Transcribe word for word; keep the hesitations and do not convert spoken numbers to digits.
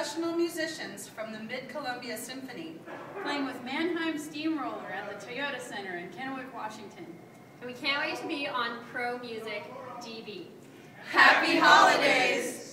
professional musicians from the Mid-Columbia Symphony. Playing with Mannheim Steamroller at the Toyota Center in Kennewick, Washington. And we can't wait to be on Pro Music D V. Happy holidays!